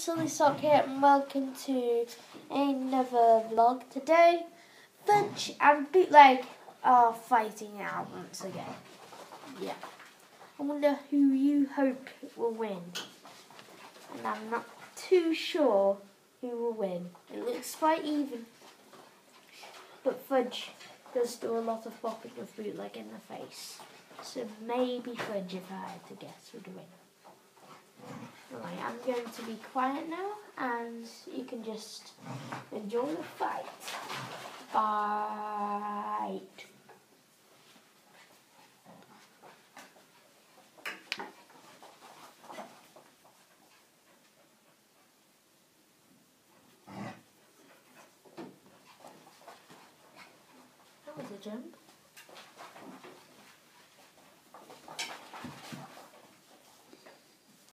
Silly Sock here and welcome to another vlog. Today, Fudge and Bootleg are fighting out once again. Yeah. I wonder who you hope will win. And I'm not too sure who will win. It looks quite even. But Fudge does do a lot of popping of Bootleg in the face. So maybe Fudge, if I had to guess, would win. Right, I'm going to be quiet now and you can just enjoy the fight. Fight! That was a jump.